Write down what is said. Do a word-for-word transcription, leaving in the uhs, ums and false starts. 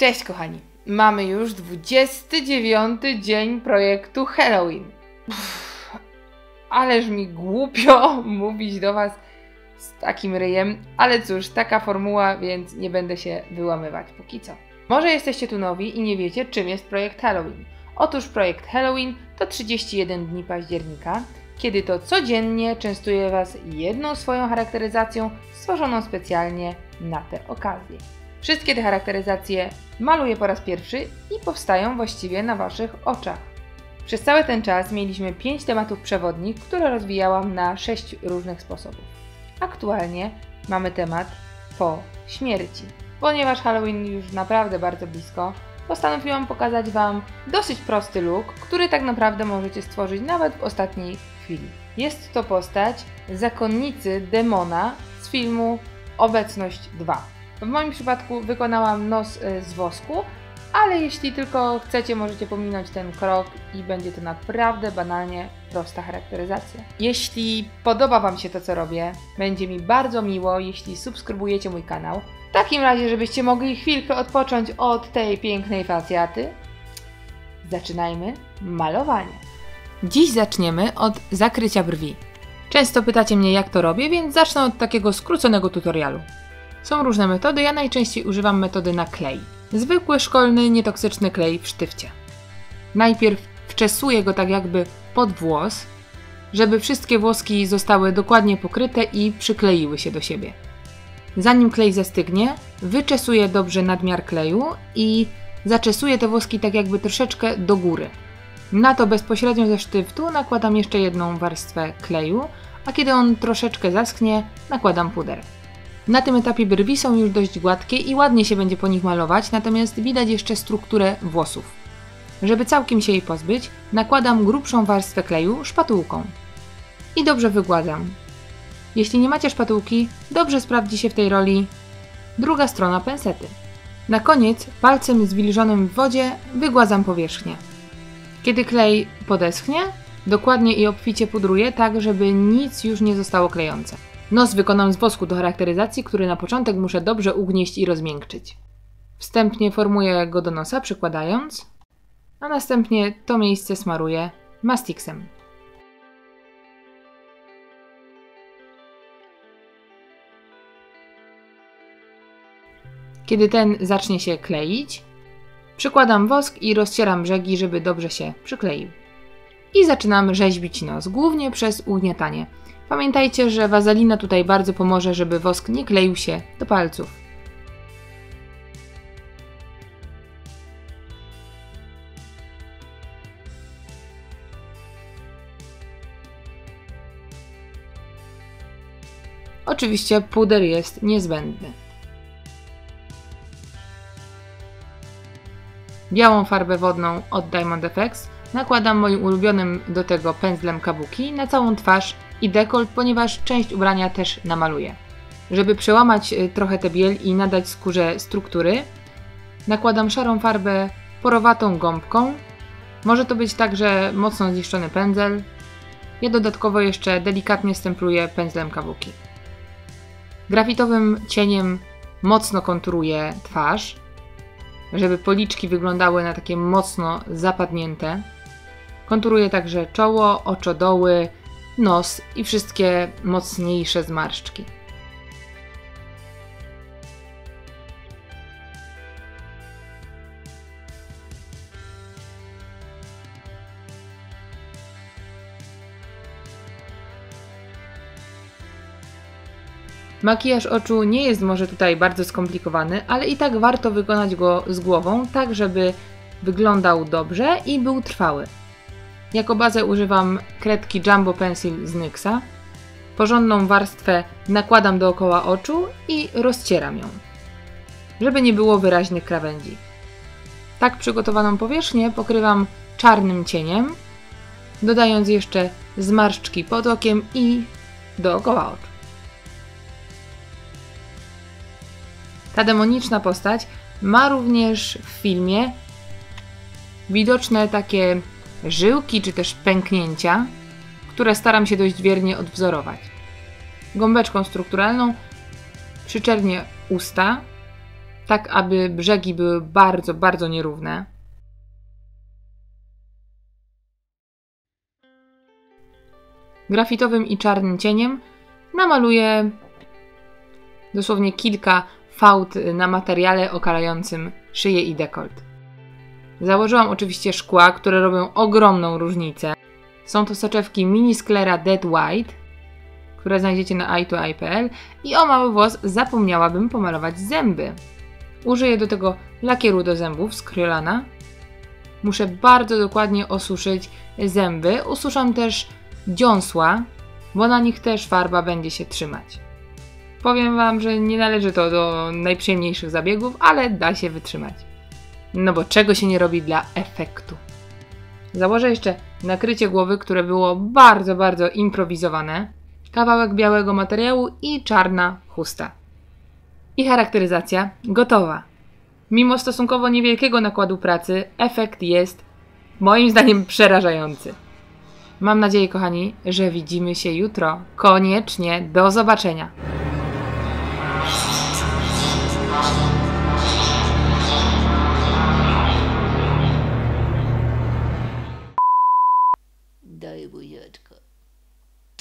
Cześć kochani, mamy już dwudziesty dziewiąty dzień projektu Halloween. Uff, ależ mi głupio mówić do Was z takim ryjem, ale cóż, taka formuła, więc nie będę się wyłamywać póki co. Może jesteście tu nowi i nie wiecie, czym jest projekt Halloween. Otóż projekt Halloween to trzydzieści jeden dni października, kiedy to codziennie częstuję Was jedną swoją charakteryzacją stworzoną specjalnie na tę okazję. Wszystkie te charakteryzacje maluję po raz pierwszy i powstają właściwie na Waszych oczach. Przez cały ten czas mieliśmy pięć tematów przewodnich, które rozwijałam na sześć różnych sposobów. Aktualnie mamy temat po śmierci. Ponieważ Halloween już naprawdę bardzo blisko, postanowiłam pokazać Wam dosyć prosty look, który tak naprawdę możecie stworzyć nawet w ostatniej chwili. Jest to postać zakonnicy demona z filmu Obecność dwa. W moim przypadku wykonałam nos z wosku, ale jeśli tylko chcecie, możecie pominąć ten krok i będzie to naprawdę banalnie prosta charakteryzacja. Jeśli podoba Wam się to, co robię, będzie mi bardzo miło, jeśli subskrybujecie mój kanał. W takim razie, żebyście mogli chwilkę odpocząć od tej pięknej facjaty, zaczynajmy malowanie. Dziś zaczniemy od zakrycia brwi. Często pytacie mnie, jak to robię, więc zacznę od takiego skróconego tutorialu. Są różne metody, ja najczęściej używam metody na klej. Zwykły, szkolny, nietoksyczny klej w sztywcie. Najpierw wczesuję go tak jakby pod włos, żeby wszystkie włoski zostały dokładnie pokryte i przykleiły się do siebie. Zanim klej zastygnie, wyczesuję dobrze nadmiar kleju i zaczesuję te włoski tak jakby troszeczkę do góry. Na to bezpośrednio ze sztywtu nakładam jeszcze jedną warstwę kleju, a kiedy on troszeczkę zaschnie, nakładam puder. Na tym etapie brwi są już dość gładkie i ładnie się będzie po nich malować, natomiast widać jeszcze strukturę włosów. Żeby całkiem się jej pozbyć, nakładam grubszą warstwę kleju szpatułką i dobrze wygładzam. Jeśli nie macie szpatułki, dobrze sprawdzi się w tej roli druga strona pensety. Na koniec palcem zwilżonym w wodzie wygładzam powierzchnię. Kiedy klej podeschnie, dokładnie i obficie pudruję, tak żeby nic już nie zostało klejące. Nos wykonam z wosku do charakteryzacji, który na początek muszę dobrze ugnieść i rozmiękczyć. Wstępnie formuję go do nosa, przykładając, a następnie to miejsce smaruję mastiksem. Kiedy ten zacznie się kleić, przykładam wosk i rozcieram brzegi, żeby dobrze się przykleił. I zaczynam rzeźbić nos, głównie przez ugniatanie. Pamiętajcie, że wazelina tutaj bardzo pomoże, żeby wosk nie kleił się do palców. Oczywiście puder jest niezbędny. Białą farbę wodną od Diamond Effects nakładam moim ulubionym do tego pędzlem kabuki na całą twarz i dekolt, ponieważ część ubrania też namaluję. Żeby przełamać trochę tę biel i nadać skórze struktury, nakładam szarą farbę porowatą gąbką. Może to być także mocno zniszczony pędzel. Ja dodatkowo jeszcze delikatnie stempluję pędzlem kabuki. Grafitowym cieniem mocno konturuję twarz, żeby policzki wyglądały na takie mocno zapadnięte. Konturuję także czoło, oczodoły, nos i wszystkie mocniejsze zmarszczki. Makijaż oczu nie jest może tutaj bardzo skomplikowany, ale i tak warto wykonać go z głową, tak żeby wyglądał dobrze i był trwały. Jako bazę używam kredki Jumbo Pencil z Nyxa. Porządną warstwę nakładam dookoła oczu i rozcieram ją, żeby nie było wyraźnych krawędzi. Tak przygotowaną powierzchnię pokrywam czarnym cieniem, dodając jeszcze zmarszczki pod okiem i dookoła oczu. Ta demoniczna postać ma również w filmie widoczne takie żyłki czy też pęknięcia, które staram się dość wiernie odwzorować. Gąbeczką strukturalną przyczernię usta tak aby brzegi były bardzo, bardzo nierówne. Grafitowym i czarnym cieniem namaluję dosłownie kilka fałd na materiale okalającym szyję i dekolt. Założyłam oczywiście szkła, które robią ogromną różnicę. Są to soczewki Mini Sclera Dead White, które znajdziecie na eye to eye kropka p l i o mały włos zapomniałabym pomalować zęby. Użyję do tego lakieru do zębów z Krylana. Muszę bardzo dokładnie osuszyć zęby. Ususzam też dziąsła, bo na nich też farba będzie się trzymać. Powiem Wam, że nie należy to do najprzyjemniejszych zabiegów, ale da się wytrzymać. No bo czego się nie robi dla efektu. Założę jeszcze nakrycie głowy, które było bardzo, bardzo improwizowane. Kawałek białego materiału i czarna chusta. I charakteryzacja gotowa. Mimo stosunkowo niewielkiego nakładu pracy, efekt jest moim zdaniem przerażający. Mam nadzieję, kochani, że widzimy się jutro. Koniecznie do zobaczenia.